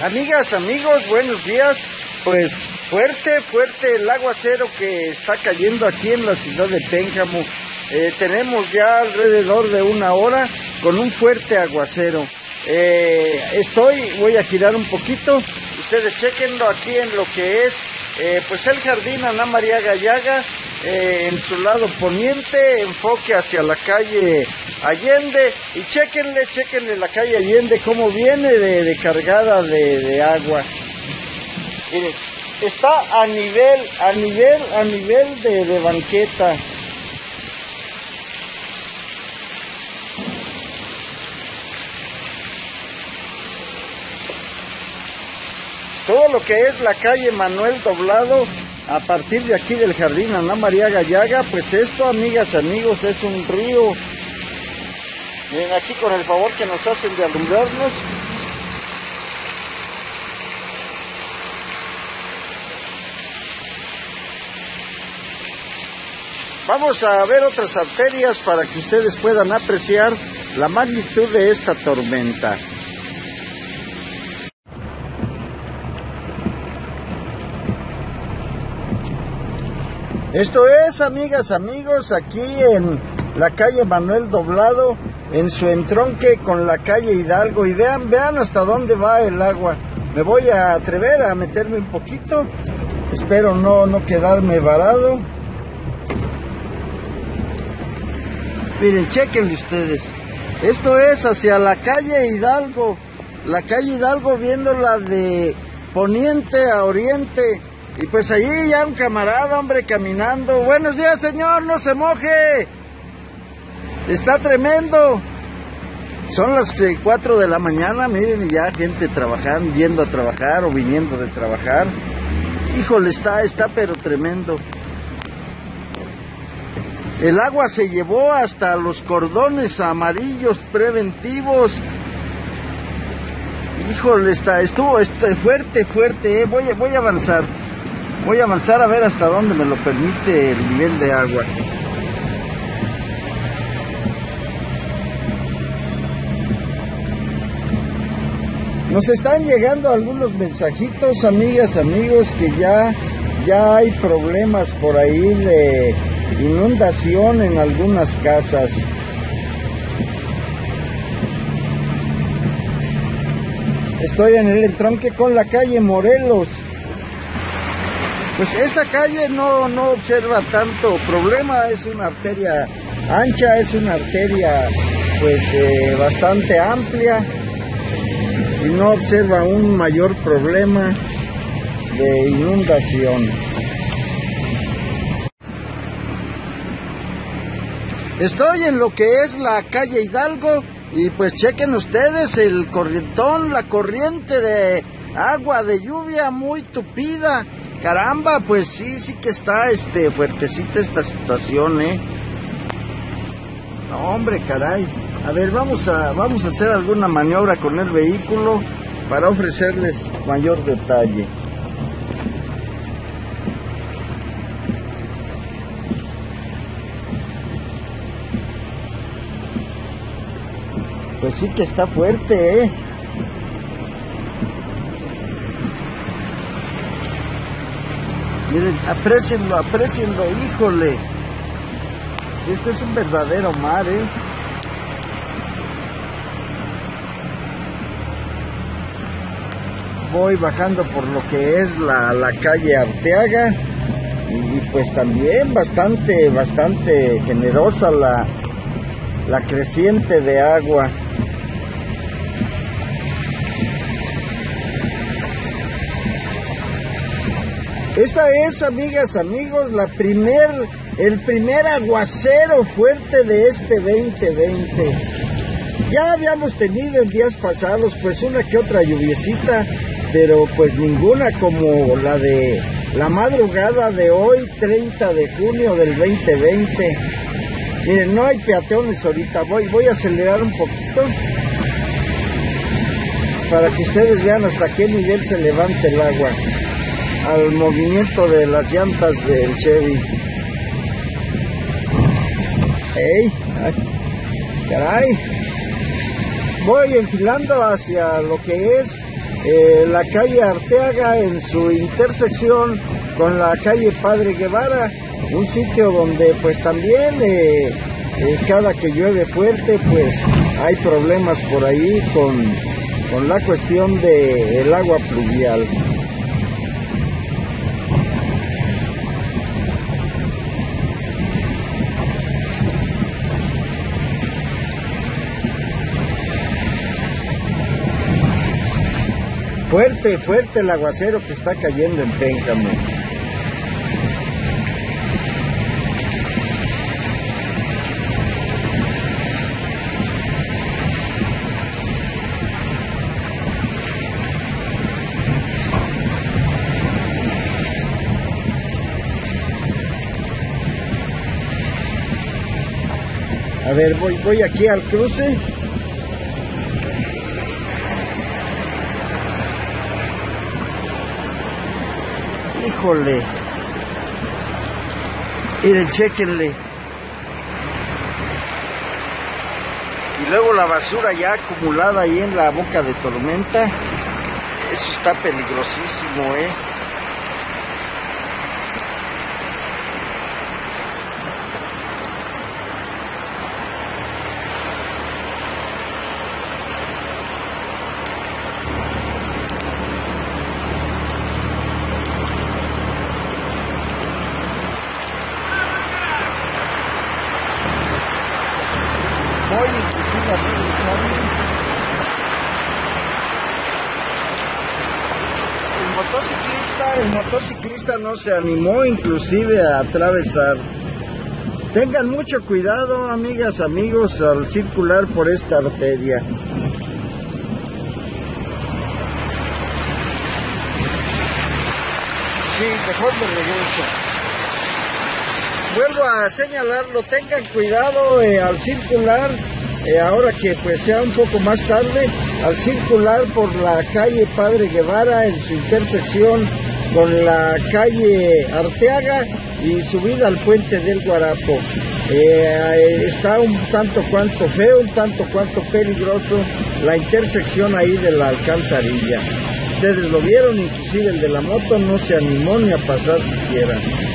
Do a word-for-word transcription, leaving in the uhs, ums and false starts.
Amigas, amigos, buenos días. Pues fuerte, fuerte el aguacero que está cayendo aquí en la ciudad de Pénjamo. Eh, tenemos ya alrededor de una hora con un fuerte aguacero. Eh, estoy, voy a girar un poquito. Ustedes chequenlo aquí en lo que es eh, pues el jardín Ana María Gallaga. Eh, en su lado poniente, enfoque hacia la calle Allende, y chequenle, chequenle la calle Allende cómo viene de, de cargada de, de agua. Miren, está a nivel, a nivel, a nivel de, de banqueta. Todo lo que es la calle Manuel Doblado, a partir de aquí del jardín Ana María Gallaga, pues esto, amigas, amigos, es un río. Miren aquí con el favor que nos hacen de alumbrarnos. Vamos a ver otras arterias para que ustedes puedan apreciar la magnitud de esta tormenta. Esto es, amigas, amigos, aquí en la calle Manuel Doblado, en su entronque con la calle Hidalgo. Y vean, vean hasta dónde va el agua. Me voy a atrever a meterme un poquito. Espero no, no quedarme varado. Miren, chequenle ustedes. Esto es hacia la calle Hidalgo. La calle Hidalgo viéndola de poniente a oriente. Y pues allí ya un camarada, hombre, caminando. Buenos días, señor, no se moje. Está tremendo. Son las cuatro de la mañana, miren, y ya gente trabajando, yendo a trabajar o viniendo de trabajar. Híjole, está, está pero tremendo. El agua se llevó hasta los cordones amarillos preventivos. Híjole, está, estuvo, estuvo fuerte, fuerte, eh. voy, voy a avanzar. Voy a avanzar a ver hasta dónde me lo permite el nivel de agua. Nos están llegando algunos mensajitos, amigas, amigos, que ya, ya hay problemas por ahí de inundación en algunas casas. Estoy en el entronque con la calle Morelos. Pues esta calle no, no observa tanto problema, es una arteria ancha, es una arteria pues eh, bastante amplia y no observa un mayor problema de inundación. Estoy en lo que es la calle Hidalgo y pues chequen ustedes el corrientón, la corriente de agua, de lluvia muy tupida. Caramba, pues sí, sí que está este, fuertecita esta situación, ¿eh? No, hombre, caray. A ver, vamos a, vamos a hacer alguna maniobra con el vehículo para ofrecerles mayor detalle. Pues sí que está fuerte, ¿eh? Miren, aprecienlo, aprecienlo, híjole. Si este es un verdadero mar, ¿eh? Voy bajando por lo que es la, la calle Arteaga. Y, y pues también bastante, bastante generosa la, la creciente de agua. Esta es, amigas, amigos, la primer, el primer aguacero fuerte de este veinte veinte. Ya habíamos tenido en días pasados pues una que otra lluviecita, pero pues ninguna como la de la madrugada de hoy, treinta de junio del veinte veinte. Miren, no hay peatones ahorita, voy, voy a acelerar un poquito para que ustedes vean hasta qué nivel se levanta el agua al movimiento de las llantas del Chevy. ¡Ey! Ay, ¡caray! Voy enfilando hacia lo que es eh, la calle Arteaga en su intersección con la calle Padre Guevara, un sitio donde pues también eh, eh, cada que llueve fuerte pues hay problemas por ahí con, con la cuestión del agua pluvial. Fuerte, fuerte el aguacero que está cayendo en Pénjamo. A ver, voy, voy aquí al cruce. Híjole. Miren, chéquenle. Y luego la basura ya acumulada ahí en la boca de tormenta. Eso está peligrosísimo, ¿eh? Voy inclusive a el motociclista, el motociclista no se animó inclusive a atravesar. Tengan mucho cuidado, amigas, amigos, al circular por esta arteria. Sí, mejor me regreso. Vuelvo a señalarlo, tengan cuidado eh, al circular, eh, ahora que pues sea un poco más tarde, al circular por la calle Padre Guevara en su intersección con la calle Arteaga y subida al puente del Guarapo. Eh, está un tanto cuanto feo, un tanto cuanto peligroso la intersección ahí de la alcantarilla. Ustedes lo vieron, inclusive el de la moto no se animó ni a pasar siquiera.